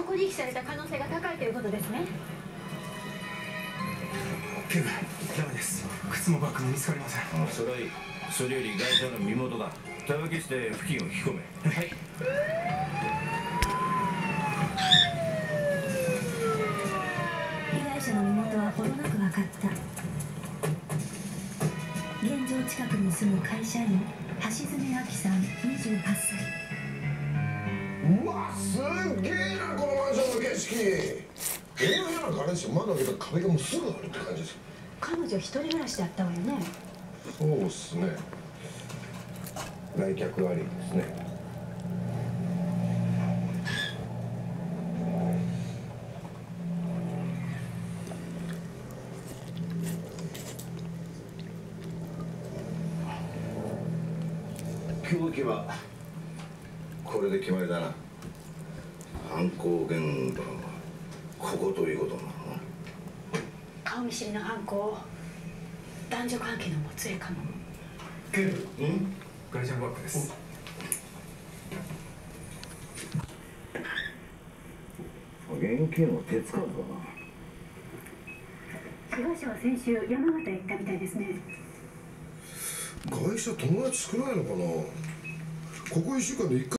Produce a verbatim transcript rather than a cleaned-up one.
こに遺棄された可能性が高いということですね。 警部、ダメです。靴もバッグも見つかりません。 ああ、それはいい。それよりガイシャの身元だ。手分けして付近を引き込め。 はい。 被害者の身元はほどなく分かった。現場近くに住む会社員橋爪亜希さんにじゅうはっさい。 うわ、すっげえなこのマンションの景色。映画の彼氏、窓開けた壁がもうすぐあるって感じです。 彼女一人暮らしだったわよね。 そうっすね。来客ありですね。 凶器はこれで決まりだな。犯行現場はここということなのな。 顔見知りの犯行、男女関係のもつれかも。 警部、 うん、 ガイシャのバッグです。 現金の手つかずだな。 被害者は先週山形へ行ったみたいですね。 会社友達少ないのかな。ここいっしゅうかんでいっかい